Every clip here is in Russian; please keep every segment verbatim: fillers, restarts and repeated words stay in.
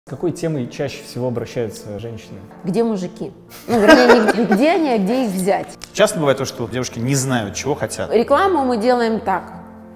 С какой темой чаще всего обращаются женщины? Где мужики? Ну, вернее, не где они, а где их взять. Часто бывает то, что девушки не знают, чего хотят. Рекламу мы делаем так.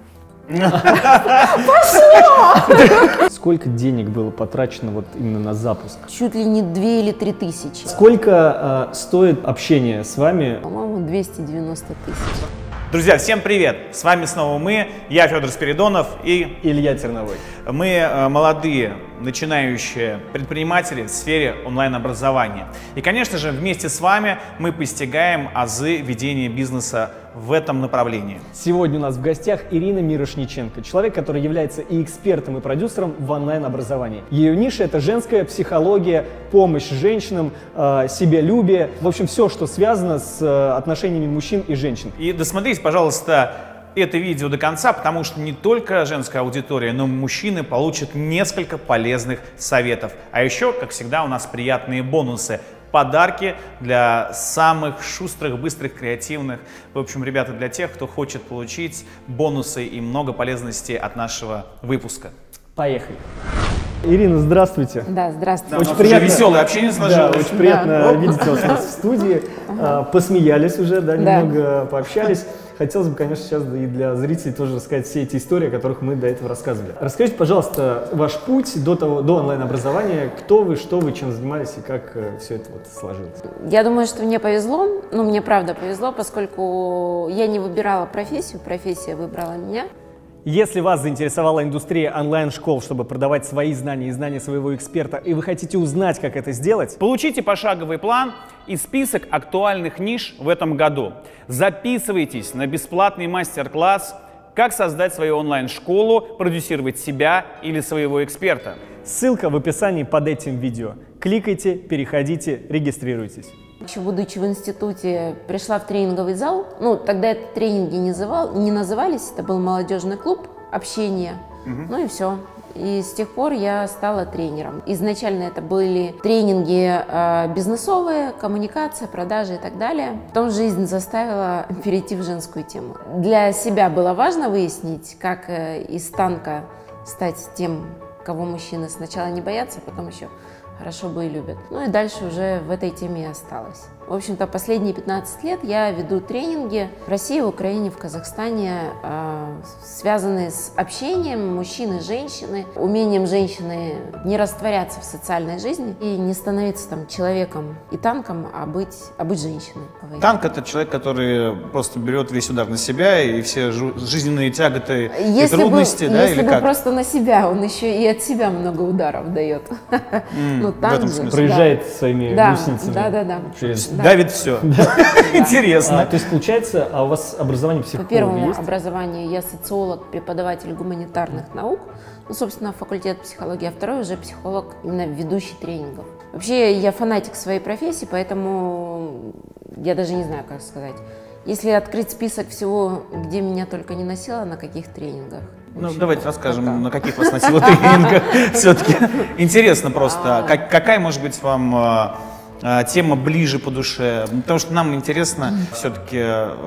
Сколько денег было потрачено вот именно на запуск? Чуть ли не две или три тысячи. Сколько э, стоит общение с вами? По-моему, двести девяносто тысяч. Друзья, всем привет! С вами снова мы, я Федор Спиридонов и Илья Терновой. Мы э, молодые, начинающие предприниматели в сфере онлайн-образования. И, конечно же, вместе с вами мы постигаем азы ведения бизнеса в этом направлении. Сегодня у нас в гостях Ирина Мирошниченко, человек, который является и экспертом, и продюсером в онлайн-образовании. Ее ниша – это женская психология, помощь женщинам, э, себялюбие, в общем, все, что связано с э, отношениями мужчин и женщин. И досмотрите, пожалуйста, это видео до конца, потому что не только женская аудитория, но и мужчины получат несколько полезных советов. А еще, как всегда, у нас приятные бонусы. Подарки для самых шустрых, быстрых, креативных. В общем, ребята, для тех, кто хочет получить бонусы и много полезностей от нашего выпуска. Поехали. Ирина, здравствуйте. Да, здравствуйте. Да, очень приятно. Веселое общение сложилось. Да, очень приятно Да. видеть вас у нас в студии. Ага. Посмеялись уже, да, Да. немного пообщались. Хотелось бы, конечно, сейчас и для зрителей тоже рассказать все эти истории, о которых мы до этого рассказывали. Расскажите, пожалуйста, ваш путь до, того, до онлайн-образования. Кто вы, что вы, чем занимались и как э, все это вот сложилось? Я думаю, что мне повезло, ну, мне правда повезло, поскольку я не выбирала профессию, профессия выбрала меня. Если вас заинтересовала индустрия онлайн-школ, чтобы продавать свои знания и знания своего эксперта, и вы хотите узнать, как это сделать, Получите пошаговый план и список актуальных ниш в этом году. Записывайтесь на бесплатный мастер-класс «Как создать свою онлайн-школу, продюсировать себя или своего эксперта». ссылка в описании под этим видео. Кликайте, переходите, регистрируйтесь. Еще будучи в институте, пришла в тренинговый зал. Ну, тогда это тренинги не, называл, не назывались, это был молодежный клуб общения. Угу. Ну и все. И с тех пор я стала тренером. Изначально это были тренинги э, бизнесовые, коммуникация, продажи и так далее. Потом жизнь заставила перейти в женскую тему. Для себя было важно выяснить, как э, из танка стать тем, кого мужчины сначала не боятся, а потом еще хорошо бы и любят. Ну и дальше уже в этой теме и осталось. В общем-то, последние пятнадцать лет я веду тренинги в России, в Украине, в Казахстане, э, связанные с общением мужчин и женщины, умением женщины не растворяться в социальной жизни и не становиться там человеком и танком, а быть, а быть женщиной. Танк – это человек, который просто берет весь удар на себя и все жизненные тяготы и трудности, бы, да, если или бы как? просто на себя, он еще и от себя много ударов дает. Mm, ну, танк в этом же, смысле. Проезжает да. своими да, гусеницами. Да, да, да. Через... Да. Давит все. Интересно. А, то есть получается, а у вас образование психолога По первому есть? образованию я социолог, преподаватель гуманитарных наук, ну, собственно, факультет психологии, а второй уже психолог, именно ведущий тренингов. Вообще, я фанатик своей профессии, поэтому я даже не знаю, как сказать. Если открыть список всего, где меня только не носило, на каких тренингах. Ну, давайте расскажем, пока. На каких вас носило тренингах. Все-таки интересно просто, как, какая может быть вам тема ближе по душе, потому что нам интересно все-таки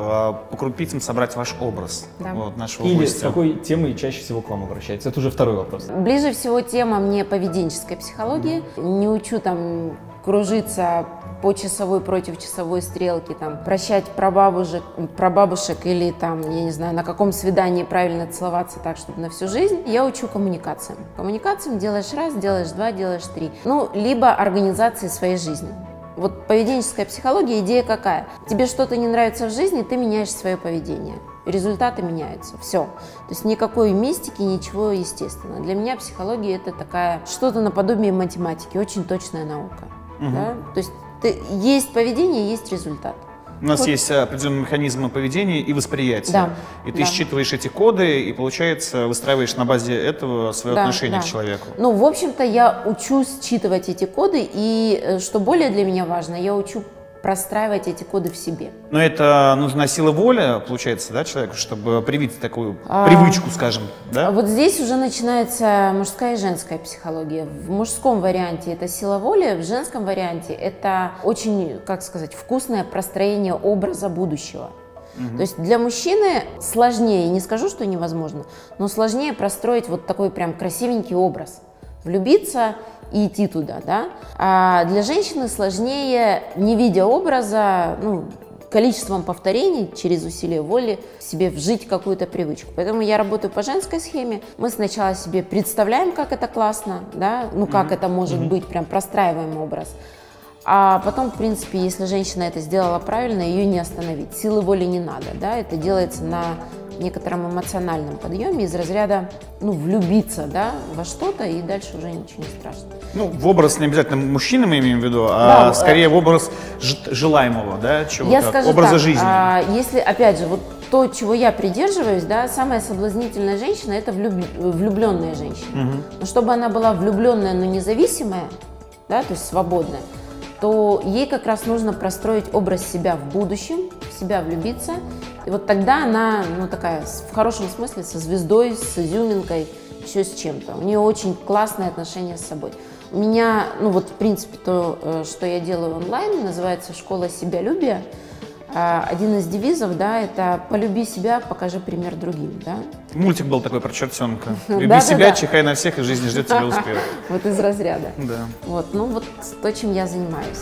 по крупицам собрать ваш образ, да. вот, нашего Или гостя. с какой темой чаще всего к вам обращается? Это уже второй вопрос. Ближе всего тема мне поведенческой психологии. Не учу там кружиться по часовой против часовой стрелки, там, прощать прабабушек, прабабушек или там, я не знаю, на каком свидании правильно целоваться так, чтобы на всю жизнь. Я учу коммуникациям. Коммуникациям делаешь раз, делаешь два, делаешь три. Ну, либо организации своей жизни. Вот поведенческая психология, идея какая? Тебе что-то не нравится в жизни, ты меняешь свое поведение. Результаты меняются. Все. То есть никакой мистики, ничего естественного. Для меня психология это такая что-то наподобие математики, очень точная наука. Угу. Да? То есть ты, есть поведение, есть результат. У нас вот. есть определенные механизмы поведения и восприятия. Да, и ты да. считываешь эти коды и, получается, выстраиваешь на базе этого свое да, отношение да. к человеку. Ну, в общем-то, я учусь считывать эти коды, и, что более для меня важно, я учу простраивать эти коды в себе. Но это нужна сила воли, получается, да, человеку, чтобы привить такую а, привычку, скажем, да? Вот здесь уже начинается мужская и женская психология. В мужском варианте это сила воли, в женском варианте это очень, как сказать, вкусное простроение образа будущего. Угу. То есть для мужчины сложнее, не скажу, что невозможно, но сложнее простроить вот такой прям красивенький образ. влюбиться и идти туда, да. А для женщины сложнее, не видя образа, ну, количеством повторений через усилие воли себе вжить какую-то привычку. Поэтому я работаю по женской схеме. Мы сначала себе представляем, как это классно, да, ну как mm-hmm. это может mm-hmm. быть, прям простраиваем образ. А потом, в принципе, если женщина это сделала правильно, ее не остановить. Силы воли не надо, да, это делается на некотором эмоциональном подъеме из разряда, ну, влюбиться, да, во что-то, и дальше уже ничего не страшно. Ну, в образ не обязательно мужчины мы имеем в виду, а да, скорее э... в образ желаемого, да, чего-то, я скажу образа так, жизни. А, если, опять же, вот то, чего я придерживаюсь, да, самая соблазнительная женщина – это влюб... влюбленная женщина. Угу. Но чтобы она была влюбленная, но независимая, да, то есть свободная, то ей как раз нужно простроить образ себя в будущем, в себя влюбиться. И вот тогда она, ну, такая, в хорошем смысле, со звездой, с изюминкой, еще с чем-то. У нее очень классные отношения с собой. У меня, ну вот, в принципе, то, что я делаю онлайн, называется «Школа себялюбия». Один из девизов, да, это «Полюби себя, покажи пример другим», да. Мультик был такой про чертенка. Люби себя, чихай на всех, и жизнь ждет тебя успеха. Вот из разряда. Да. Вот, ну вот то, чем я занимаюсь.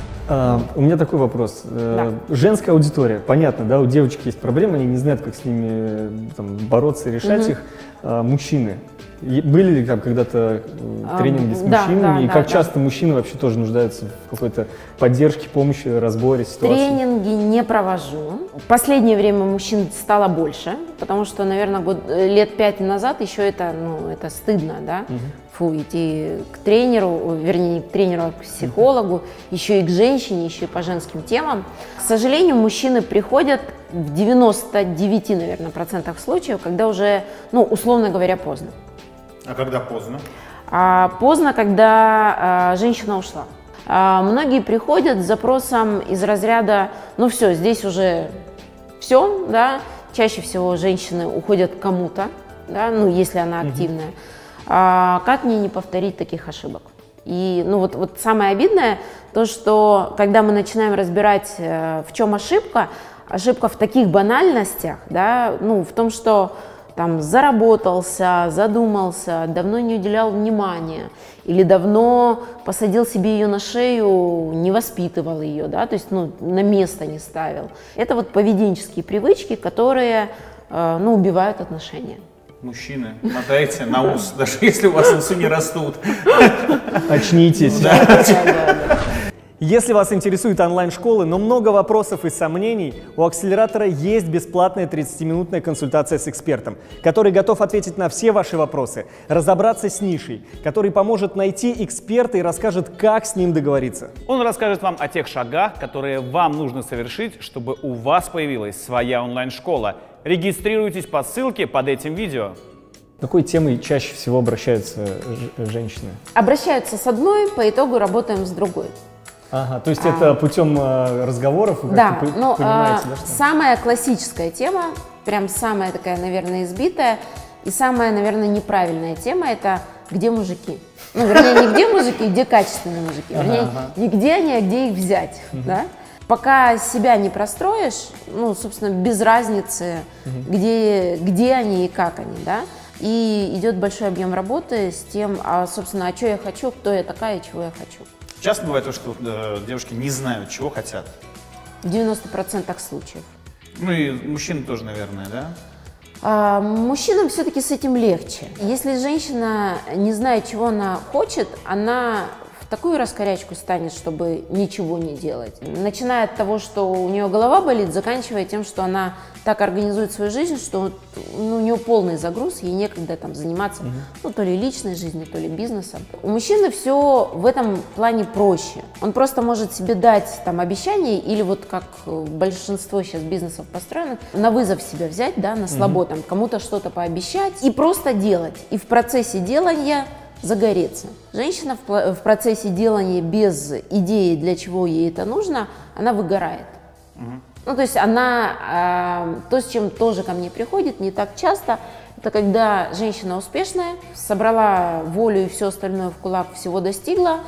А, у меня такой вопрос. Да. Женская аудитория, понятно, да, у девочек есть проблемы, они не знают, как с ними там, бороться и решать угу. их. А, мужчины. Были ли там когда-то тренинги с да, мужчинами? Да, и да, как да. часто мужчины вообще тоже нуждаются в какой-то поддержке, помощи, разборе ситуации? Тренинги не провожу. В последнее время мужчин стало больше, потому что, наверное, год, лет пять назад еще это, ну, это стыдно, да? Угу. Фу, идти к тренеру, вернее, не к тренеру, а к психологу, еще и к женщине, еще и по женским темам. К сожалению, мужчины приходят в девяноста девяти, наверное, процентах случаев, когда уже, ну, условно говоря, поздно. А когда поздно? А, поздно, когда а, женщина ушла. А, многие приходят с запросом из разряда, ну все, здесь уже все, да. Чаще всего женщины уходят к кому-то, да, ну если она активная. Mm-hmm. А, как мне не повторить таких ошибок? И ну вот, вот самое обидное, то что когда мы начинаем разбирать, в чем ошибка, ошибка в таких банальностях, да, ну в том, что там заработался, задумался, давно не уделял внимания, или давно посадил себе ее на шею, не воспитывал ее, да, то есть ну, на место не ставил. Это вот поведенческие привычки, которые э, ну, убивают отношения. Мужчины, мотайте на ус, даже если у вас усы не растут. Очнитесь. Да, да, да, да. Если вас интересуют онлайн-школы, но много вопросов и сомнений, у Акселератора есть бесплатная тридцатиминутная консультация с экспертом, который готов ответить на все ваши вопросы, разобраться с нишей, который поможет найти эксперта и расскажет, как с ним договориться. Он расскажет вам о тех шагах, которые вам нужно совершить, чтобы у вас появилась своя онлайн-школа. Регистрируйтесь по ссылке под этим видео. Какой темой чаще всего обращаются женщины? Обращаются с одной, по итогу работаем с другой. Ага, то есть а, это путем э, разговоров, вы да, как-то ну, понимаете, а, да, что? Самая классическая тема, прям самая такая, наверное, избитая и самая, наверное, неправильная тема – это где мужики. Ну, вернее, не где мужики, где качественные мужики, вернее, ага, ага. не где они, а где их взять, угу. да? Пока себя не простроишь, ну, собственно, без разницы, угу. где, где они и как они, да? И идет большой объем работы с тем, а, собственно, а что я хочу, кто я такая и чего я хочу. Часто бывает то, что э, девушки не знают, чего хотят? В девяноста процентах случаев. Ну и мужчины тоже, наверное, да? А, мужчинам все-таки с этим легче. Если женщина не знает, чего она хочет, она в такую раскорячку станет, чтобы ничего не делать. Начиная от того, что у нее голова болит, заканчивая тем, что она так организует свою жизнь, что ну, у нее полный загруз, ей некогда там заниматься угу. ну, то ли личной жизнью, то ли бизнесом. У мужчины все в этом плане проще. Он просто может себе дать там обещание или вот как большинство сейчас бизнесов построено, на вызов себя взять, да, на слабо, угу. там кому-то что-то пообещать и просто делать. И в процессе делания загореться. Женщина в, в процессе делания без идеи, для чего ей это нужно, она выгорает. Угу. Ну, то есть она, э, то, с чем тоже ко мне приходит не так часто, это когда женщина успешная, собрала волю и все остальное в кулак, всего достигла,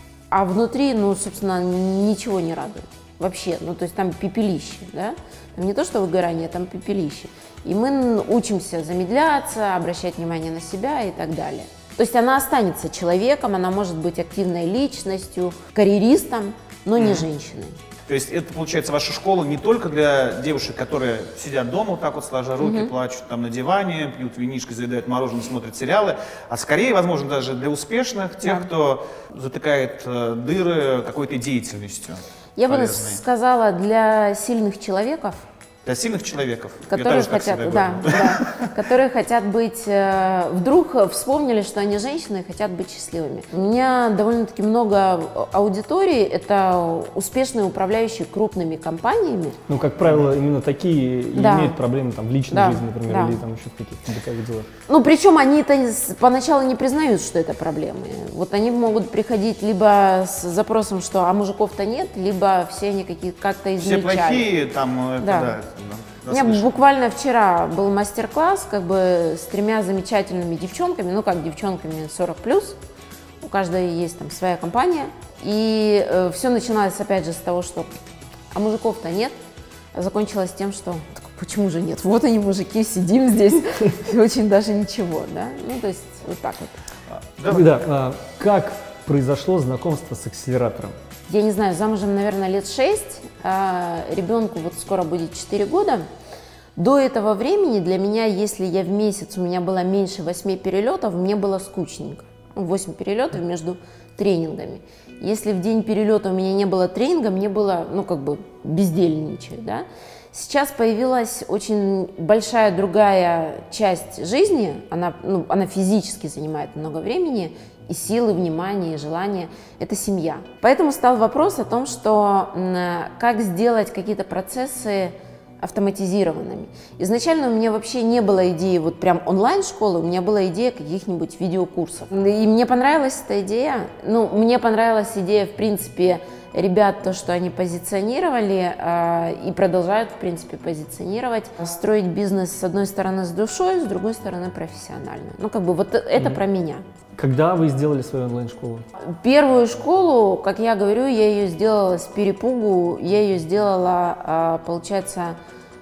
а внутри, ну, собственно, ничего не радует. Вообще, ну, то есть там пепелище, да? Там не то, что выгорание, там пепелище. И мы учимся замедляться, обращать внимание на себя и так далее. То есть она останется человеком, она может быть активной личностью, карьеристом, но не женщиной. То есть это, получается, ваша школа не только для девушек, которые сидят дома, вот так вот сложа руки, mm-hmm. плачут там на диване, пьют винишко, заедают мороженое, смотрят сериалы, а скорее, возможно, даже для успешных, тех, да. кто затыкает э, дыры какой-то деятельностью. Я полезной. бы сказала, для сильных человеков. Для сильных человеков, которые хотят, да, да, которые хотят быть, э, вдруг вспомнили, что они женщины и хотят быть счастливыми. У меня довольно-таки много аудитории, это успешные управляющие крупными компаниями. Ну, как правило, именно такие да. имеют проблемы там, в личной да. жизни, например, да. или там еще в каких-то бытовых делах. Ну, причем они-то поначалу не признают, что это проблемы. Вот они могут приходить либо с запросом, что а мужиков-то нет, либо все они какие-то как-то измельчали. Все плохие, там, это, да. да. У меня буквально вчера был мастер-класс как бы с тремя замечательными девчонками, ну как девчонками сорок плюс, у каждой есть там своя компания, и э, все начиналось опять же с того, что а мужиков-то нет, а закончилось тем, что почему же нет, вот они мужики, сидим здесь, и очень даже ничего, да, ну то есть вот так вот. Да, а, как произошло знакомство с акселератором? Я не знаю, замужем, наверное, лет шесть, а ребенку вот скоро будет четыре года. До этого времени для меня, если я в месяц, у меня было меньше восьми перелетов, мне было скучненько. восемь перелетов между тренингами. Если в день перелета у меня не было тренинга, мне было, ну, как бы бездельничать, да. Сейчас появилась очень большая другая часть жизни, она, ну, она физически занимает много времени, и силы, внимания, и желания – это семья. Поэтому стал вопрос о том, что как сделать какие-то процессы автоматизированными. Изначально у меня вообще не было идеи вот прям онлайн-школы, у меня была идея каких-нибудь видеокурсов. И мне понравилась эта идея, ну, мне понравилась идея, в принципе, ребят, то, что они позиционировали э, и продолжают, в принципе, позиционировать, строить бизнес с одной стороны с душой, с другой стороны профессионально. Ну, как бы вот это mm-hmm. про меня. Когда вы сделали свою онлайн-школу? Первую школу, как я говорю, я ее сделала с перепугу, я ее сделала, э, получается,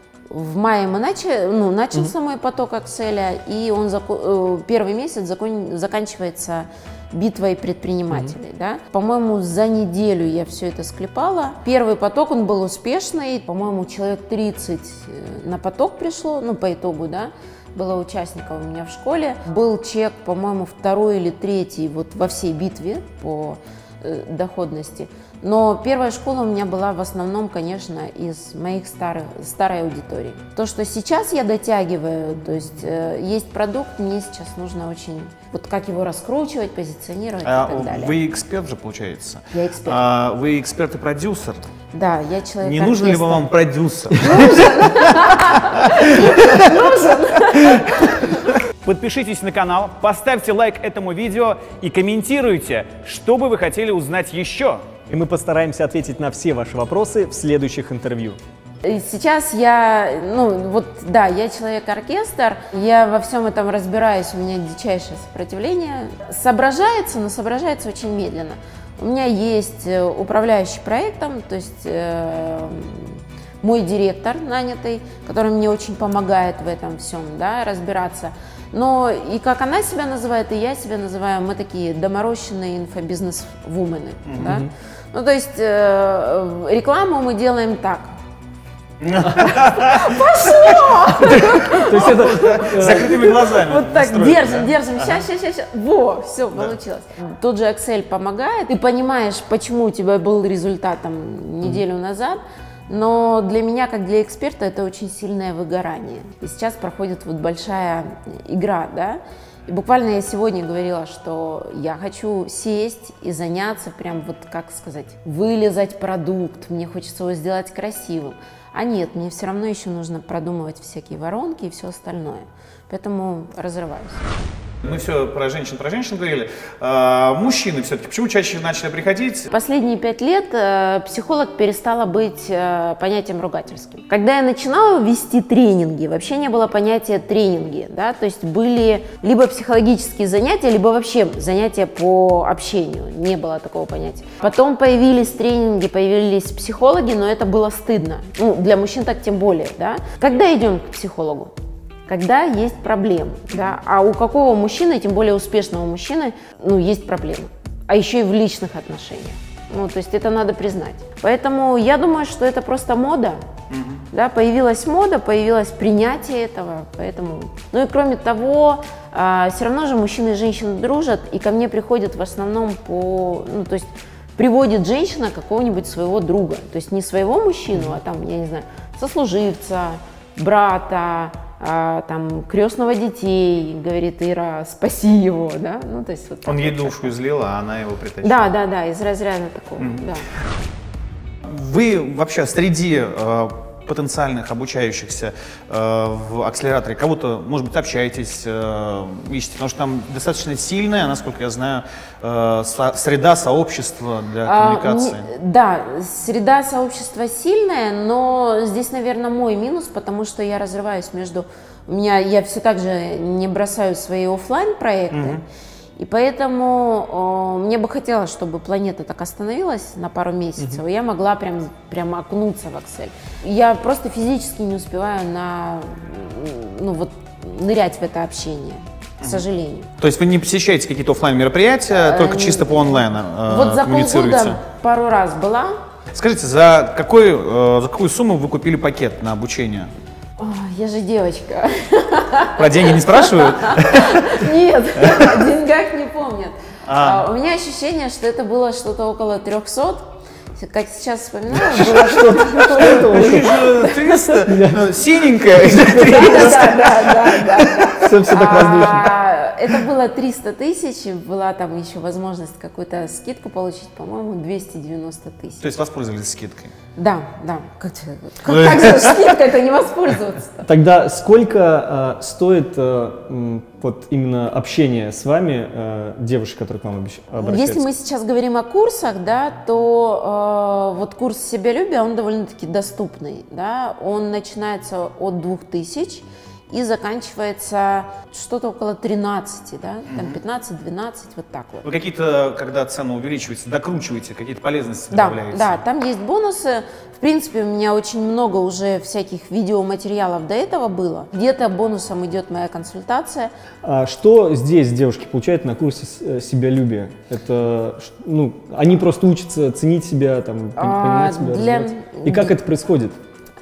в мае мы начали, ну, начался mm-hmm. мой поток Excel, и он зако- э, первый месяц закон- заканчивается битвой предпринимателей, mm-hmm. да. По-моему, за неделю я все это склепала. Первый поток, он был успешный, по-моему, человек тридцать на поток пришло, ну, по итогу, да, было участников у меня в школе. Был чек, по-моему, второй или третий вот во всей битве по э, доходности. Но первая школа у меня была в основном, конечно, из моих старых, старой аудитории. То, что сейчас я дотягиваю, то есть э, есть продукт, мне сейчас нужно очень, вот как его раскручивать, позиционировать а, и так далее. Вы эксперт же, получается? Я эксперт. А, вы эксперт и продюсер? Да, я человек. Не нужен ли вам продюсер? Нужен! Подпишитесь на канал, поставьте лайк этому видео и комментируйте, что бы вы хотели узнать еще. И мы постараемся ответить на все ваши вопросы в следующих интервью. Сейчас я, ну вот, да, я человек-оркестр, я во всем этом разбираюсь, у меня дичайшее сопротивление. Соображается, но соображается очень медленно. У меня есть управляющий проектом, то есть э, мой директор нанятый, который мне очень помогает в этом всем, да, разбираться. Но и как она себя называет, и я себя называю, мы такие доморощенные инфобизнес-вумены, mm-hmm. да. Ну, то есть э, рекламу мы делаем так. Пошло! То есть это закрытыми глазами. Вот так, держим, держим, сейчас, сейчас, сейчас. Во, все, получилось. Тот же Excel помогает. Ты понимаешь, почему у тебя был результат там неделю назад, но для меня, как для эксперта, это очень сильное выгорание. И сейчас проходит вот большая игра, да. И буквально я сегодня говорила, что я хочу сесть и заняться, прям вот, как сказать, вылезать продукт, мне хочется его сделать красивым. А нет, мне все равно еще нужно продумывать всякие воронки и все остальное. Поэтому разрываюсь. Мы все про женщин, про женщин говорили. А, мужчины все-таки, почему чаще начали приходить? Последние пять лет э, психолог перестала быть э, понятием ругательским. Когда я начинала вести тренинги, вообще не было понятия тренинги, да, то есть были либо психологические занятия, либо вообще занятия по общению, не было такого понятия. Потом появились тренинги, появились психологи, но это было стыдно, ну, для мужчин так тем более, да. Когда идем к психологу? когда есть проблемы, да, а у какого мужчины, тем более успешного мужчины, ну, есть проблемы, а еще и в личных отношениях. Ну, то есть это надо признать. Поэтому я думаю, что это просто мода. Mm-hmm. Да, появилась мода, появилось принятие этого. Поэтому... Ну и кроме того, а, все равно же мужчины и женщины дружат, и ко мне приходят в основном по... Ну, то есть приводит женщина какого-нибудь своего друга. То есть не своего мужчину, а там, я не знаю, сослуживца, брата, а, там, крестного детей, говорит: Ира, спаси его, да, ну, то есть вот. Он ей вот душу излил, а она его притащила. Да, да, да, из разряда такого, mm-hmm. да. Вы вообще среди э, потенциальных обучающихся э, в акселераторе кого-то, может быть, общаетесь, э, ищете, потому что там достаточно сильная, насколько я знаю, э, со, среда сообщества для коммуникации. А, да, среда сообщества сильная, но здесь, наверное, мой минус, потому что я разрываюсь между... У меня, я все так же не бросаю свои офлайн проекты. Mm-hmm. И поэтому о, мне бы хотелось, чтобы планета так остановилась на пару месяцев, uh-huh. и я могла прям, прям окунуться в Excel. Я просто физически не успеваю на, ну, вот, нырять в это общение, к сожалению. То есть вы не посещаете какие-то офлайн мероприятия, только чисто по онлайну э, Вот за полгода пару раз была. Скажите, за, какой, э, за какую сумму вы купили пакет на обучение? О, я же девочка. Про деньги не спрашивают? Нет, о деньгах не помнят. А. У меня ощущение, что это было что-то около трехсот. Как сейчас вспоминаю, было что-то триста, синенькая. Да, да, да. Все так воздушно. Это было триста тысяч, была там еще возможность какую-то скидку получить, по-моему, двести девяносто тысяч. То есть воспользовались скидкой? Да, да. Как, как же скидкой-то не воспользоваться? Тогда сколько э, стоит э, вот именно общение с вами э, девушек, которые к вам обращаются? Если мы сейчас говорим о курсах, да, то э, вот курс себялюбия, он довольно-таки доступный, да, он начинается от двух тысяч и заканчивается что-то около тринадцати, да, там пятнадцать-двенадцать, вот так вот. Вы какие-то, когда цену увеличиваете, докручиваете, какие-то полезности да, добавляете? Да, там есть бонусы. В принципе, у меня очень много уже всяких видеоматериалов до этого было. Где-то бонусом идет моя консультация. А что здесь девушки получают на курсе себялюбия? Это, ну, они просто учатся ценить себя, там, понимать себя, для... И как это происходит?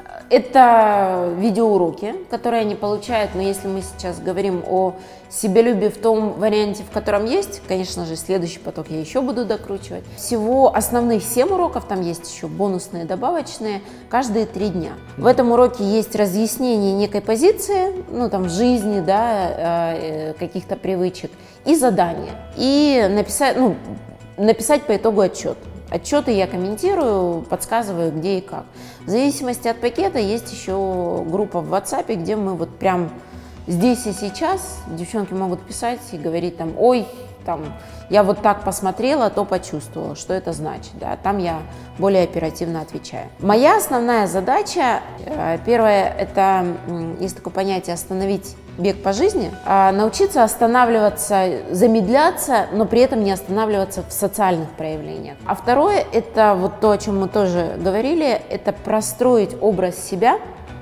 Это видеоуроки, которые они получают, но если мы сейчас говорим о себялюбии в том варианте, в котором есть, конечно же, следующий поток я еще буду докручивать. Всего основных семь уроков, там есть еще бонусные, добавочные, каждые три дня. В этом уроке есть разъяснение некой позиции, ну там в жизни, да, каких-то привычек, и задания, и написать, ну, написать по итогу отчет. Отчеты я комментирую, подсказываю, где и как. В зависимости от пакета есть еще группа в WhatsApp, где мы вот прям здесь и сейчас девчонки могут писать и говорить там: ой, там, я вот так посмотрела, то почувствовала, что это значит. Да? Там я более оперативно отвечаю. Моя основная задача, первое, это, есть такое понятие, остановить бег по жизни, научиться останавливаться, замедляться, но при этом не останавливаться в социальных проявлениях. А второе, это вот то, о чем мы тоже говорили, это простроить образ себя,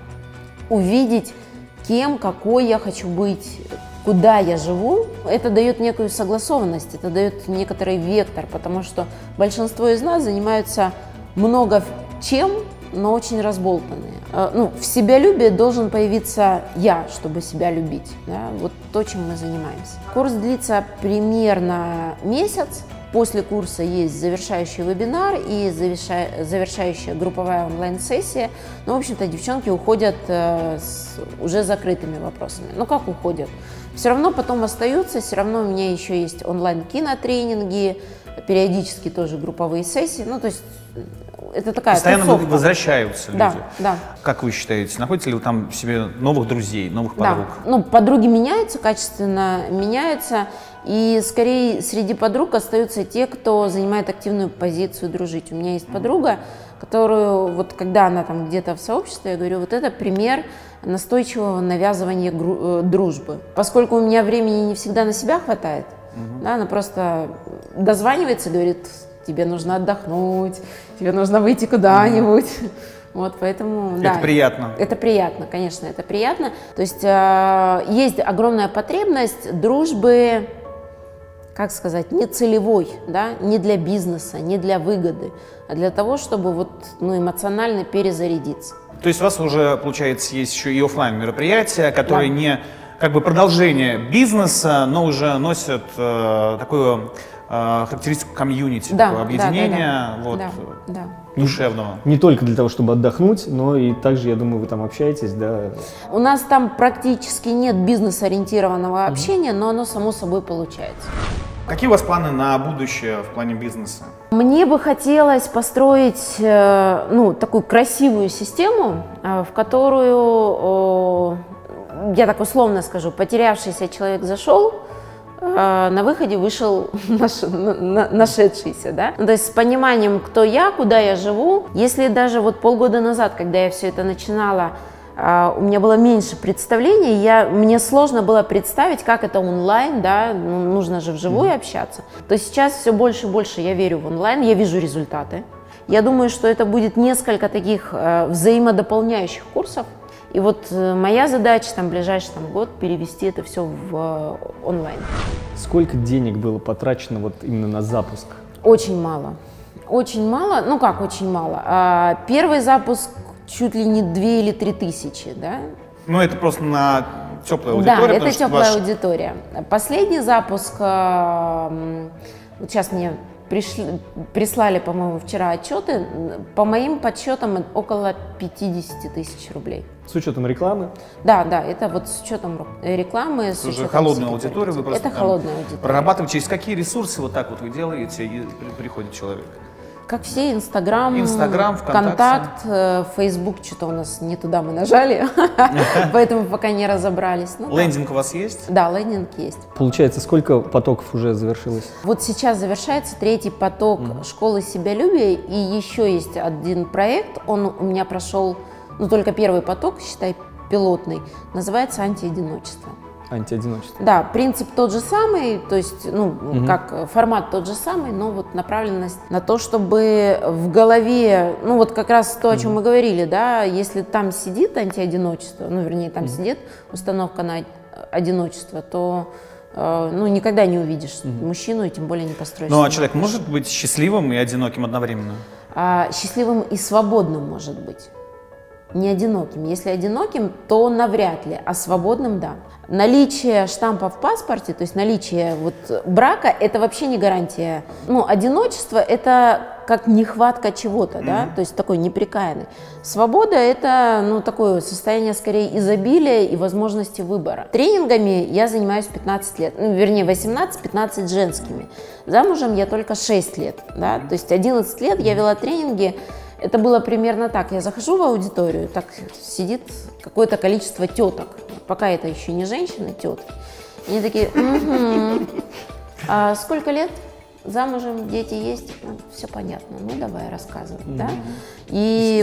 увидеть, кем, какой я хочу быть, куда я живу. Это дает некую согласованность, это дает некоторый вектор, потому что большинство из нас занимаются много чем, но очень разболтанные. Ну, в себялюбии должен появиться я, чтобы себя любить. Да? Вот то, чем мы занимаемся. Курс длится примерно месяц. После курса есть завершающий вебинар и завершающая групповая онлайн-сессия. Ну, в общем-то, девчонки уходят с уже закрытыми вопросами. Ну, как уходят? Все равно потом остаются, все равно у меня еще есть онлайн-кинотренинги, периодически тоже групповые сессии. Ну, то есть это такая постоянно тусовка. Возвращаются люди. Да, да. Как вы считаете, находите ли вы там себе новых друзей, новых подруг? Да. Ну, подруги меняются, качественно меняются. И скорее среди подруг остаются те, кто занимает активную позицию дружить. У меня есть подруга, которую, вот когда она там где-то в сообществе, я говорю, вот это пример настойчивого навязывания дружбы. Поскольку у меня времени не всегда на себя хватает, угу. да, она просто дозванивается, говорит: тебе нужно отдохнуть, тебе нужно выйти куда-нибудь. Вот, поэтому, Это да, приятно. Это приятно, конечно, это приятно. То есть э, есть огромная потребность дружбы, как сказать, не целевой, да, не для бизнеса, не для выгоды, а для того, чтобы вот, ну, эмоционально перезарядиться. То есть у вас уже, получается, есть еще и офлайн мероприятия, которые Да. не как бы продолжение бизнеса, но уже носят э, такую э, характеристику комьюнити, Да, такое да, объединение да, да. вот, Да, да. душевного. Не только для того, чтобы отдохнуть, но и также, я думаю, вы там общаетесь, да. У нас там практически нет бизнес-ориентированного общения, но оно само собой получается. Какие у вас планы на будущее в плане бизнеса? Мне бы хотелось построить, э, ну, такую красивую систему, э, в которую, э, я так условно скажу, потерявшийся человек зашел, э, на выходе вышел наш, на, нашедшийся, да? То есть с пониманием, кто я, куда я живу. Если даже вот полгода назад, когда я все это начинала, Uh, у меня было меньше представлений, я, мне сложно было представить, как это онлайн, да, ну, нужно же вживую mm-hmm. общаться. То сейчас все больше и больше я верю в онлайн, я вижу результаты. Я думаю, что это будет несколько таких uh, взаимодополняющих курсов. И вот uh, моя задача, там, ближайший там, год, перевести это все в uh, онлайн. Сколько денег было потрачено вот именно на запуск? Очень мало. Очень мало, ну как очень мало. Uh, первый запуск чуть ли не две или три тысячи, да? Ну, это просто на теплая аудитория. Да, это теплая ваш... аудитория. Последний запуск, э, вот сейчас мне пришли, прислали, по-моему, вчера отчеты, по моим подсчетам около пятьдесят тысяч рублей. С учетом рекламы? Да, да, это вот с учетом рекламы, с Это уже учетом холодная аудитория, вы просто это холодная аудитория. прорабатываете, через какие ресурсы вот так вот вы делаете, и приходит человек? Как все, Инстаграм, Инстаграм, Контакт, Фейсбук, что-то у нас не туда мы нажали, поэтому пока не разобрались. Лендинг у вас есть? Да, лендинг есть. Получается, сколько потоков уже завершилось? Вот сейчас завершается третий поток школы себялюбия, и еще есть один проект, он у меня прошел, ну только первый поток, считай, пилотный, называется «Антиодиночество». Антиодиночество. Да, принцип тот же самый, то есть, ну, Угу. как формат тот же самый, но вот направленность на то, чтобы в голове, ну, вот как раз то, о чем мы говорили, да, если там сидит антиодиночество, ну, вернее, там угу. сидит установка на одиночество, то, э, ну, никогда не увидишь угу. мужчину, и тем более не построишь. Ну, а человек может быть счастливым и одиноким одновременно? А, счастливым и свободным может быть. Не одиноким. Если одиноким, то навряд ли, а свободным – да. Наличие штампа в паспорте, то есть наличие вот брака – это вообще не гарантия. Ну, одиночество – это как нехватка чего-то, mm-hmm. да, то есть такой непрекаянный. Свобода – это, ну, такое состояние скорее изобилия и возможности выбора. Тренингами я занимаюсь пятнадцать лет, ну, вернее, восемнадцать-пятнадцать женскими. Замужем я только шесть лет, да, то есть одиннадцать лет я вела тренинги. Это было примерно так. Я захожу в аудиторию, так сидит какое-то количество теток. Пока это еще не женщины, тетки. Они такие, угу. А сколько лет? Замужем, дети есть? Ну, все понятно. Ну, давай, рассказывай. Mm-hmm. Да? И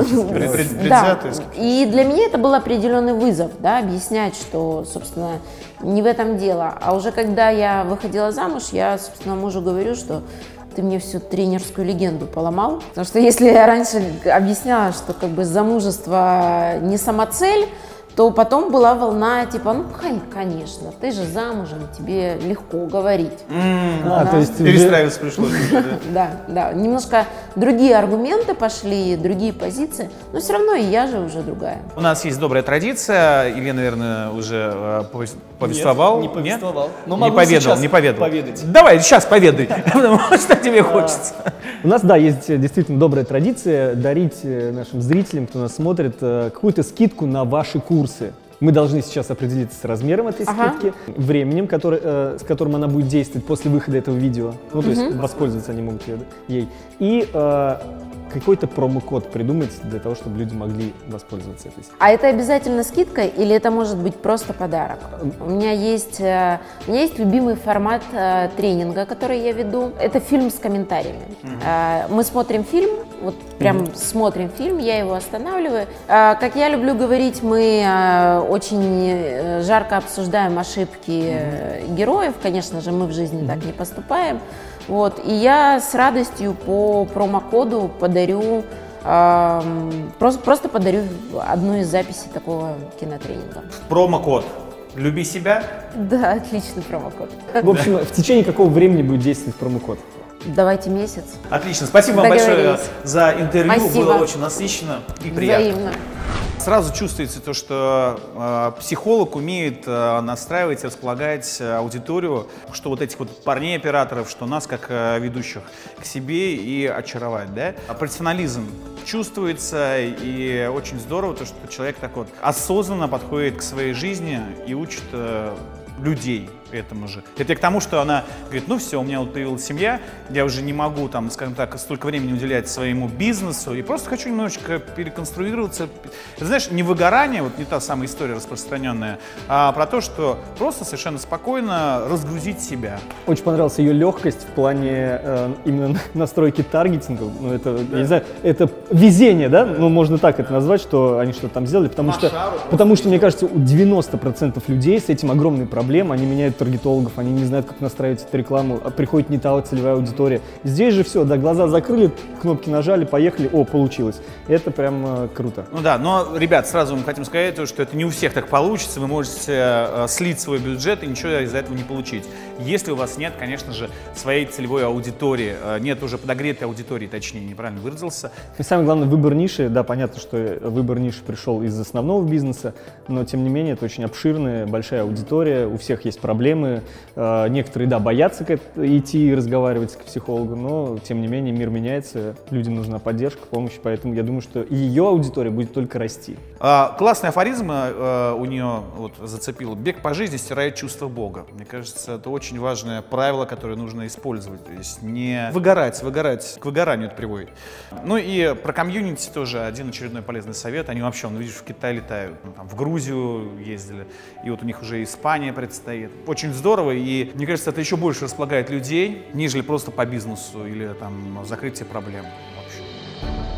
уже... да. И для меня это был определенный вызов, да, объяснять, что, собственно, не в этом дело. А уже когда я выходила замуж, я, собственно, мужу говорю, что ты мне всю тренерскую легенду поломал. Потому что если я раньше объясняла, что как бы замужество не самоцель, то потом была волна типа, ну, конечно, ты же замужем, тебе легко говорить. Mm, а, да. То есть перестраиваться пришлось. Да, да, немножко другие аргументы пошли, другие позиции, но все равно и я же уже другая. У нас есть добрая традиция, Илья, наверное, уже повествовал. Нет, не повествовал. Не поведал, не поведал. Давай, сейчас поведай, потому что тебе хочется. У нас, да, есть действительно добрая традиция дарить нашим зрителям, кто нас смотрит, какую-то скидку на ваши курсы. Мы должны сейчас определиться с размером этой ага. скидки, временем, который, э, с которым она будет действовать после выхода этого видео. Ну, то угу. есть воспользоваться они могут ей. И э, какой-то промокод придумать для того, чтобы люди могли воспользоваться этой скидкой. А это обязательно скидка или это может быть просто подарок? У меня есть, э, у меня есть любимый формат э, тренинга, который я веду. Это фильм с комментариями. Угу. Э, мы смотрим фильм, вот прям угу. смотрим фильм, я его останавливаю. Э, как я люблю говорить, мы э, очень жарко обсуждаем ошибки mm-hmm. героев. Конечно же, мы в жизни mm-hmm. так не поступаем. Вот. И я с радостью по промокоду подарю Просто, просто подарю одну из записей такого кинотренинга. Промокод «Люби себя». Да, отличный промокод. В общем, в течение какого времени будет действовать промокод? Давайте месяц. Отлично. Спасибо вам большое за интервью. Спасибо. Было очень насыщенно и приятно. Взаимно. Сразу чувствуется то, что э, психолог умеет э, настраивать, располагать аудиторию, что вот этих вот парней-операторов, что нас, как э, ведущих, к себе и очаровать, да? А профессионализм чувствуется, и очень здорово то, что человек так вот осознанно подходит к своей жизни и учит э, людей этому же. Это к тому, что она говорит, ну все, у меня вот появилась семья, я уже не могу, там, скажем так, столько времени уделять своему бизнесу, и просто хочу немножечко переконструироваться. Это, знаешь, не выгорание, вот не та самая история распространенная, а про то, что просто совершенно спокойно разгрузить себя. Очень понравилась ее легкость в плане э, именно настройки таргетинга. Ну, это, да. Я не знаю, это везение, да? Ну, можно так это назвать, что они что-то там сделали, потому что, потому что, мне кажется, у девяноста процентов людей с этим огромные проблемы, они меняют таргетологов, они не знают, как настраивать эту рекламу, а приходит не та целевая аудитория. Здесь же все, да, глаза закрыли, кнопки нажали, поехали, о, получилось. Это прям э, круто. Ну да, но, ребят, сразу мы хотим сказать, что это не у всех так получится, вы можете э, слить свой бюджет и ничего из-за этого не получить. Если у вас нет, конечно же, своей целевой аудитории, э, нет уже подогретой аудитории, точнее, неправильно выразился. И самое главное, выбор ниши, да, понятно, что выбор ниши пришел из основного бизнеса, но, тем не менее, это очень обширная, большая аудитория, у всех есть проблемы. Некоторые, да, боятся идти и разговаривать к психологу, но, тем не менее, мир меняется, людям нужна поддержка, помощь, поэтому я думаю, что ее аудитория будет только расти. А, классный афоризм а, у нее вот, зацепил. Бег по жизни стирает чувство Бога. Мне кажется, это очень важное правило, которое нужно использовать. То есть не выгорать, выгорать, к выгоранию это приводит. Ну и про комьюнити тоже один очередной полезный совет. Они вообще, ну, видишь, в Китай летают, ну, там, в Грузию ездили, и вот у них уже Испания предстоит. Очень здорово, и мне кажется, это еще больше располагает людей, нежели просто по бизнесу или там закрытие проблем. В общем.